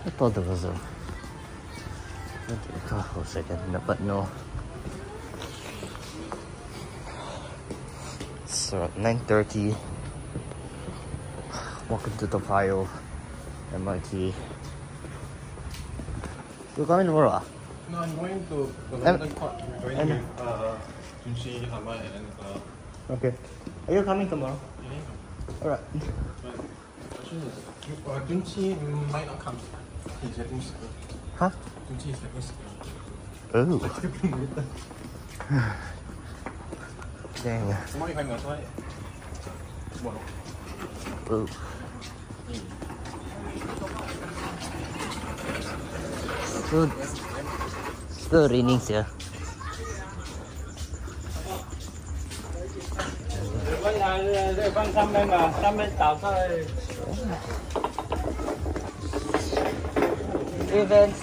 I thought there was a car for a second, but no. So at 9:30, walking to the Payoh MRT. You're coming tomorrow? No, I'm going to the London Court. We're going with Junshi, Hama, and okay. Are you coming tomorrow? yeah. Alright. But Junshi might not come. He's getting sick. Huh? Junshi is getting sick. Oh. Dang. Tomorrow if I'm going to try it. Tomorrow. Oh. Still raining here. Events.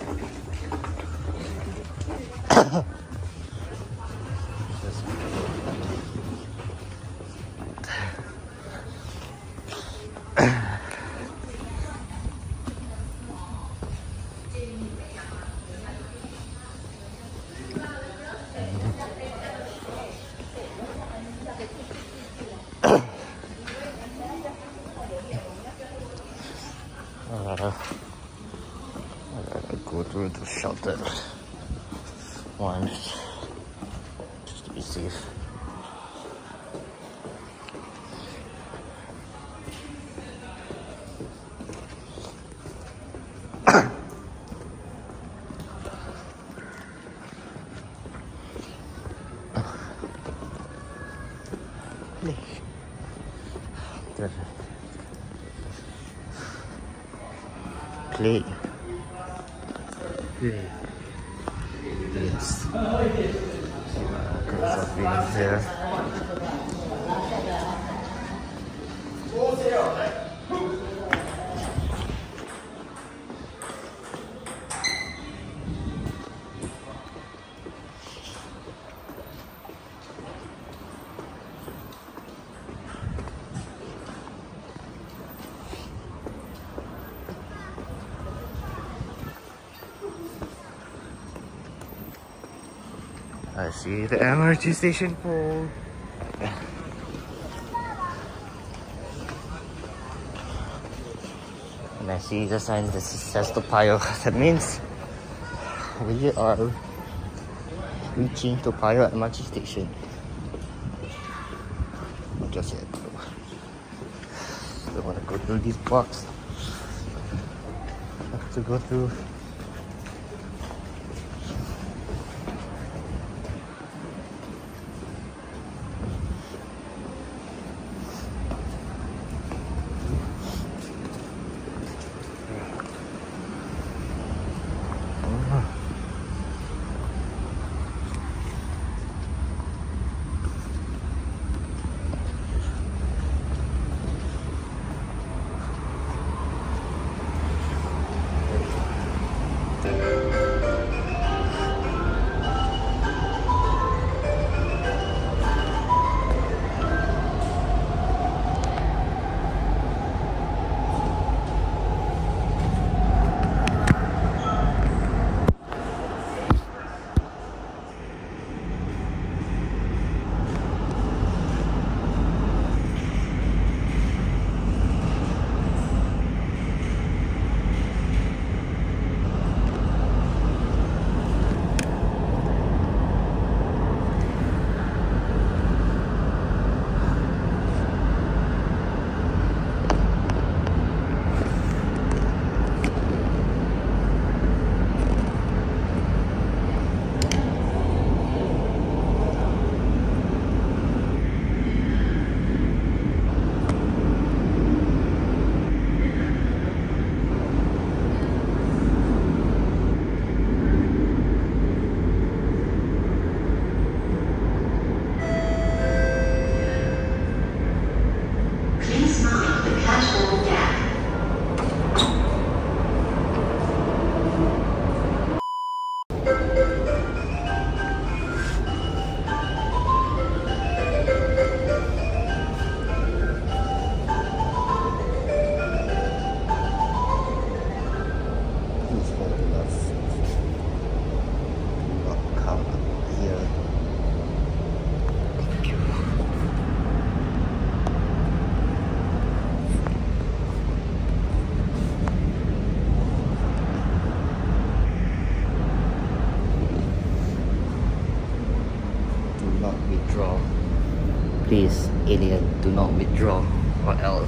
I gotta go through the shelter one just to be safe. Play. Yes. Because of being here. I see the MRT station pole. And I see the sign that says to Payoh. That means we are reaching to Payoh MRT station. Just yet. Don't want to go through these blocks. I have to go through. Please, alien, do not withdraw or else.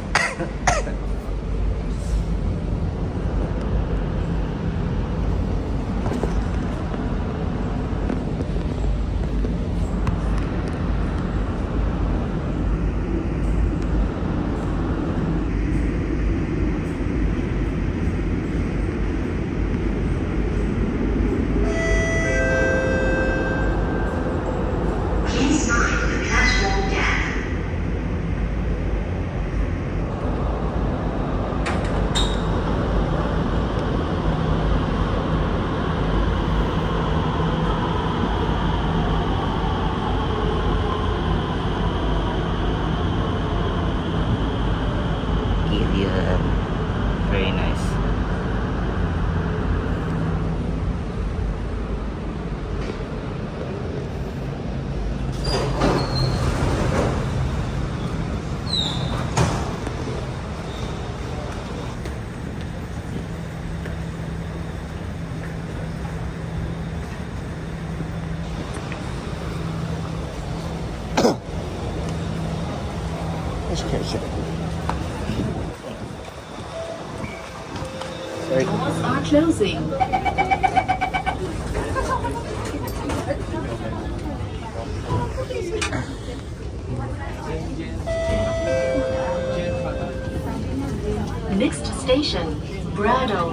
Very nice. Let's catch it. Doors are closing. Next station, Brado.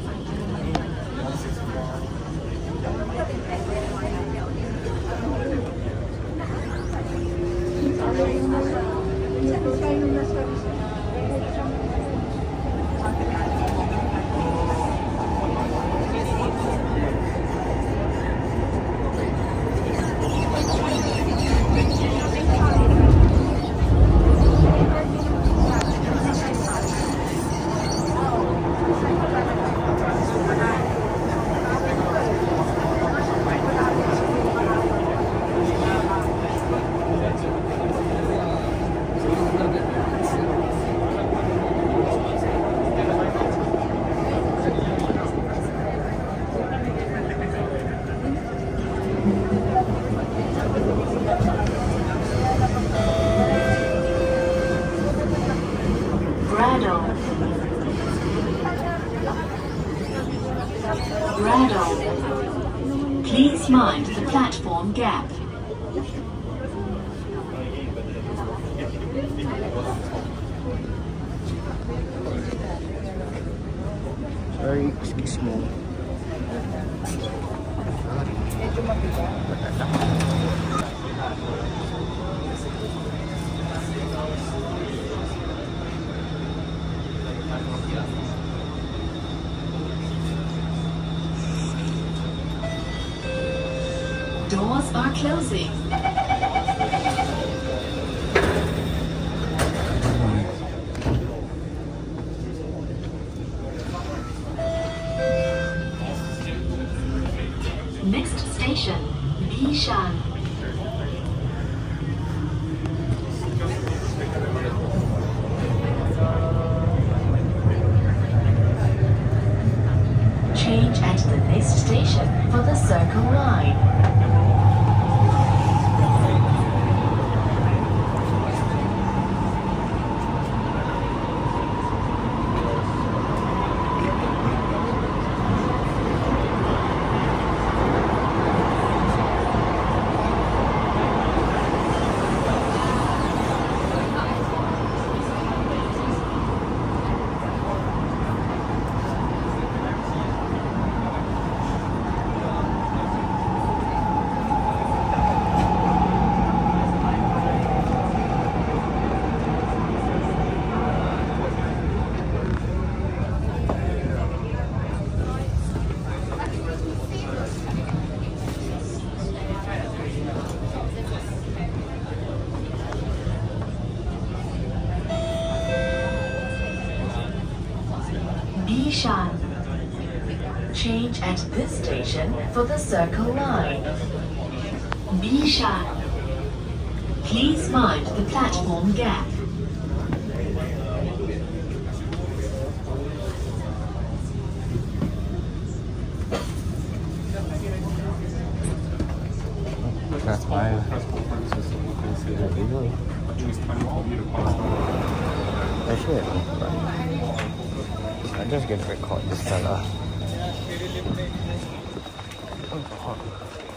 Brado. Please mind the platform gap. Sorry, excuse me. Doors are closing. Next station, Bishan. Change at the next station for the Circle Line. Bishan. Change at this station for the Circle Line. Bishan. Please mind the platform gap. That's why. There we go. think it's time for me to pass on. Actually, I'm just gonna record this fella. Oh, God.